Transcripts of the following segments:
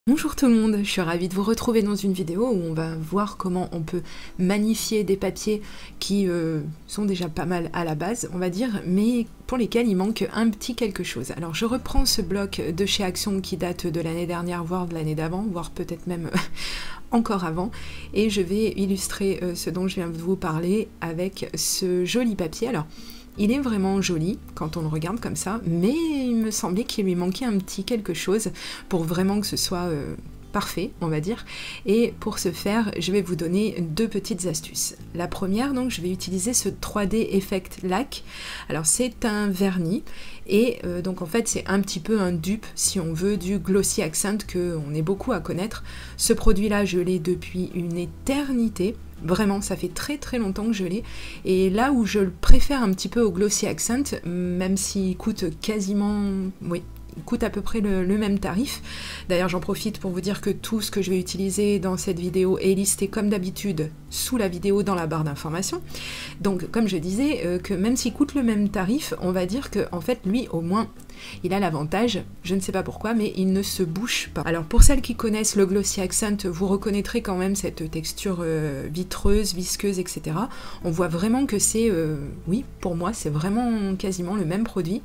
Bonjour tout le monde, je suis ravie de vous retrouver dans une vidéo où on va voir comment on peut magnifier des papiers qui sont déjà pas mal à la base, on va dire, mais pour lesquels il manque un petit quelque chose. Alors je reprends ce bloc de chez Action qui date de l'année dernière, voire de l'année d'avant, voire peut-être même encore avant, et je vais illustrer ce dont je viens de vous parler avec ce joli papier. Alors, il est vraiment joli quand on le regarde comme ça, mais il me semblait qu'il lui manquait un petit quelque chose pour vraiment que ce soit parfait, on va dire. Et pour ce faire, je vais vous donner deux petites astuces. La première, donc, je vais utiliser ce 3D Effect Lac. Alors, c'est un vernis et donc en fait, c'est un petit peu un dupe, si on veut, du Glossy Accent qu'on est beaucoup à connaître. Ce produit-là, je l'ai depuis une éternité. Vraiment, ça fait très très longtemps que je l'ai. Et là où je le préfère un petit peu au Glossy Accent, même s'il coûte quasiment... Oui, il coûte à peu près le même tarif. D'ailleurs, j'en profite pour vous dire que tout ce que je vais utiliser dans cette vidéo est listé comme d'habitude sous la vidéo dans la barre d'information. Donc, comme je disais, que même s'il coûte le même tarif, on va dire que en fait, lui, au moins... il a l'avantage, je ne sais pas pourquoi, mais il ne se bouche pas. Alors pour celles qui connaissent le Glossy Accent, vous reconnaîtrez quand même cette texture vitreuse, visqueuse, etc. On voit vraiment que c'est, oui, pour moi, c'est vraiment quasiment le même produit.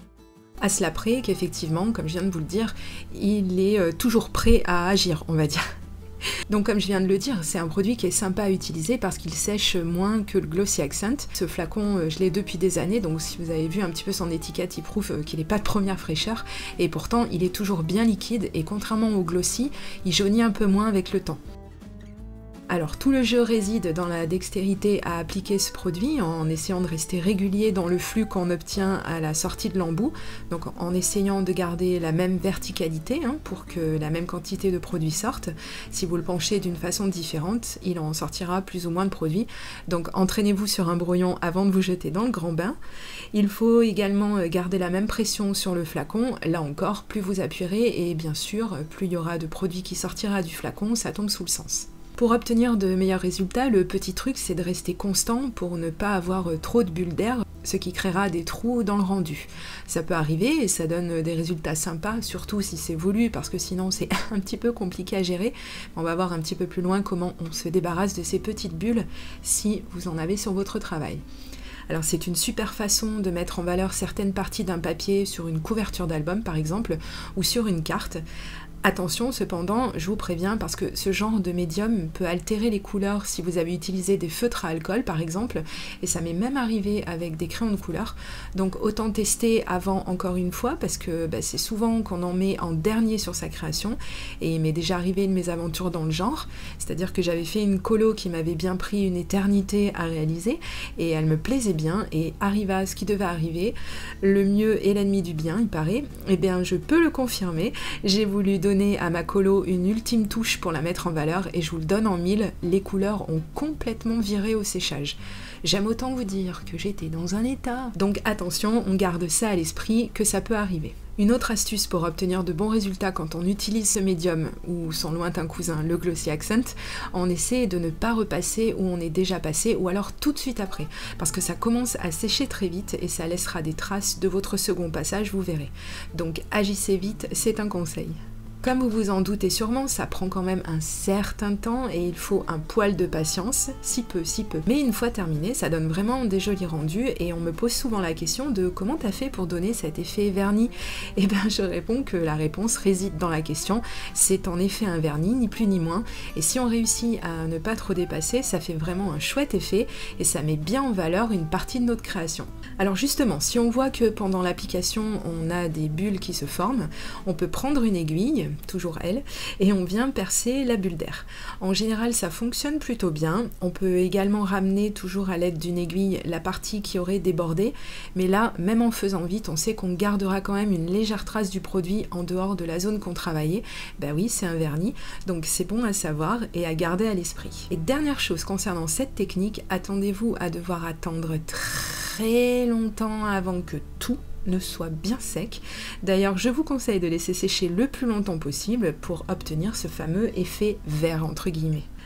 À cela près qu'effectivement, comme je viens de vous le dire, il est toujours prêt à agir, on va dire. Donc comme je viens de le dire, c'est un produit qui est sympa à utiliser parce qu'il sèche moins que le Glossy Accent. Ce flacon, je l'ai depuis des années, donc si vous avez vu un petit peu son étiquette, il prouve qu'il n'est pas de première fraîcheur. Et pourtant, il est toujours bien liquide et contrairement au Glossy, il jaunit un peu moins avec le temps. Alors tout le jeu réside dans la dextérité à appliquer ce produit en essayant de rester régulier dans le flux qu'on obtient à la sortie de l'embout, donc en essayant de garder la même verticalité pour que la même quantité de produit sorte. Si vous le penchez d'une façon différente, il en sortira plus ou moins de produit, donc entraînez-vous sur un brouillon avant de vous jeter dans le grand bain. Il faut également garder la même pression sur le flacon, là encore, plus vous appuierez et bien sûr, plus il y aura de produit qui sortira du flacon, ça tombe sous le sens. Pour obtenir de meilleurs résultats, le petit truc c'est de rester constant pour ne pas avoir trop de bulles d'air, ce qui créera des trous dans le rendu. Ça peut arriver et ça donne des résultats sympas, surtout si c'est voulu, parce que sinon c'est un petit peu compliqué à gérer. On va voir un petit peu plus loin comment on se débarrasse de ces petites bulles si vous en avez sur votre travail. Alors c'est une super façon de mettre en valeur certaines parties d'un papier sur une couverture d'album par exemple, ou sur une carte. Attention cependant, je vous préviens, parce que ce genre de médium peut altérer les couleurs si vous avez utilisé des feutres à alcool par exemple, et ça m'est même arrivé avec des crayons de couleur, donc autant tester avant encore une fois, parce que c'est souvent qu'on en met en dernier sur sa création, et il m'est déjà arrivé une mésaventure dans le genre, c'est-à-dire que j'avais fait une colo qui m'avait bien pris une éternité à réaliser, et elle me plaisait bien, et arriva ce qui devait arriver, le mieux est l'ennemi du bien, il paraît, et bien je peux le confirmer, j'ai voulu donner à ma colo une ultime touche pour la mettre en valeur et je vous le donne en mille, les couleurs ont complètement viré au séchage. J'aime autant vous dire que j'étais dans un état. Donc attention, on garde ça à l'esprit que ça peut arriver. Une autre astuce pour obtenir de bons résultats quand on utilise ce médium ou son lointain cousin, le Glossy Accent, on essaie de ne pas repasser où on est déjà passé ou alors tout de suite après, parce que ça commence à sécher très vite et ça laissera des traces de votre second passage, vous verrez. Donc agissez vite, c'est un conseil. Comme vous vous en doutez sûrement, ça prend quand même un certain temps et il faut un poil de patience, si peu. Mais une fois terminé, ça donne vraiment des jolis rendus et on me pose souvent la question de comment t'as fait pour donner cet effet vernis. Et bien je réponds que la réponse réside dans la question, c'est en effet un vernis, ni plus ni moins, et si on réussit à ne pas trop dépasser, ça fait vraiment un chouette effet et ça met bien en valeur une partie de notre création. Alors justement, si on voit que pendant l'application on a des bulles qui se forment, on peut prendre une aiguille, toujours elle, et on vient percer la bulle d'air. En général ça fonctionne plutôt bien, on peut également ramener toujours à l'aide d'une aiguille la partie qui aurait débordé, mais là, même en faisant vite, on sait qu'on gardera quand même une légère trace du produit en dehors de la zone qu'on travaillait. Ben oui, c'est un vernis, donc c'est bon à savoir et à garder à l'esprit. Et dernière chose concernant cette technique, attendez-vous à devoir attendre très longtemps avant que tout ne soit bien sec. D'ailleurs, je vous conseille de laisser sécher le plus longtemps possible pour obtenir ce fameux effet vert entre guillemets.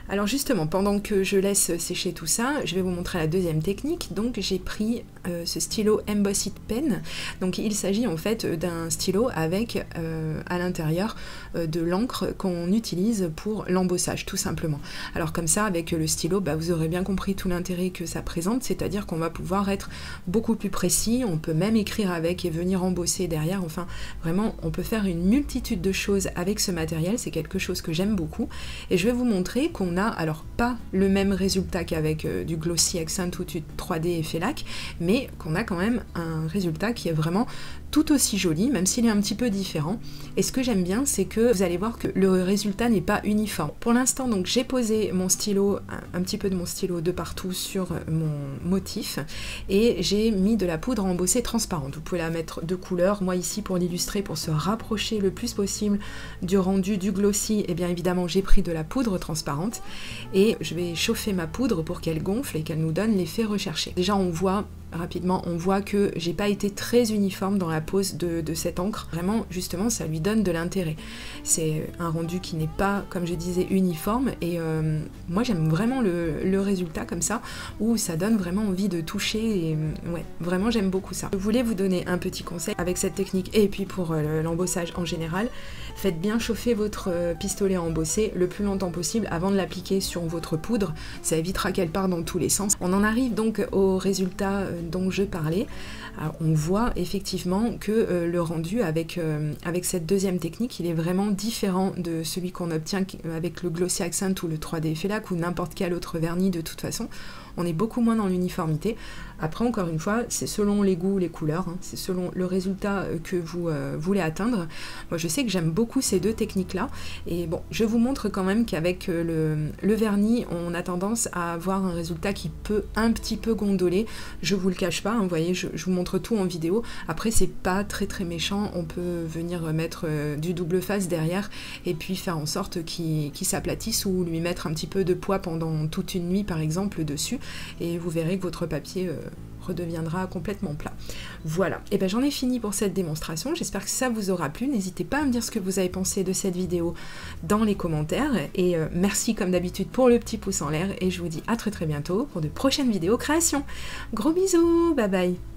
Alors justement, pendant que je laisse sécher tout ça, je vais vous montrer la deuxième technique. Donc j'ai pris ce stylo Embossed Pen. Donc il s'agit en fait d'un stylo avec à l'intérieur de l'encre qu'on utilise pour l'embossage, tout simplement. Alors comme ça, avec le stylo, vous aurez bien compris tout l'intérêt que ça présente, c'est-à-dire qu'on va pouvoir être beaucoup plus précis, on peut même écrire avec et venir embosser derrière. Enfin, vraiment, on peut faire une multitude de choses avec ce matériel, c'est quelque chose que j'aime beaucoup. Et je vais vous montrer qu'on a, alors pas le même résultat qu'avec du Glossy Accent ou du 3D effet lac, mais qu'on a quand même un résultat qui est vraiment tout aussi joli, même s'il est un petit peu différent. Et ce que j'aime bien, c'est que vous allez voir que le résultat n'est pas uniforme. Pour l'instant, donc j'ai posé mon stylo, un petit peu de mon stylo de partout sur mon motif, et j'ai mis de la poudre embossée transparente. Vous pouvez la mettre de couleur. Moi ici, pour l'illustrer, pour se rapprocher le plus possible du rendu du glossy, et bien évidemment j'ai pris de la poudre transparente, et je vais chauffer ma poudre pour qu'elle gonfle et qu'elle nous donne l'effet recherché. Déjà on voit rapidement, on voit que j'ai pas été très uniforme dans la pose de cette encre. Vraiment, justement, ça lui donne de l'intérêt. C'est un rendu qui n'est pas, comme je disais, uniforme, et moi j'aime vraiment le résultat comme ça, où ça donne vraiment envie de toucher, et ouais, vraiment j'aime beaucoup ça. Je voulais vous donner un petit conseil avec cette technique, et puis pour l'embossage en général. Faites bien chauffer votre pistolet à embosser le plus longtemps possible avant de l'appliquer sur votre poudre, ça évitera qu'elle parte dans tous les sens. On en arrive donc au résultat dont je parlais. Alors, on voit effectivement que le rendu avec cette deuxième technique, il est vraiment différent de celui qu'on obtient avec le Glossy Accent ou le 3D effet lac ou n'importe quel autre vernis. De toute façon, on est beaucoup moins dans l'uniformité. Après, encore une fois, c'est selon les goûts, les couleurs, hein, c'est selon le résultat que vous voulez atteindre. Moi, je sais que j'aime beaucoup ces deux techniques-là. Et bon, je vous montre quand même qu'avec le vernis, on a tendance à avoir un résultat qui peut un petit peu gondoler. Je vous le cache pas, hein, vous voyez, je vous montre tout en vidéo. Après, c'est pas très très méchant. On peut venir mettre du double face derrière et puis faire en sorte qu'il s'aplatisse, ou lui mettre un petit peu de poids pendant toute une nuit, par exemple, dessus. Et vous verrez que votre papier redeviendra complètement plat. Voilà, et bien j'en ai fini pour cette démonstration, j'espère que ça vous aura plu. N'hésitez pas à me dire ce que vous avez pensé de cette vidéo dans les commentaires, et merci comme d'habitude pour le petit pouce en l'air, et je vous dis à très très bientôt pour de prochaines vidéos création. Gros bisous, bye bye.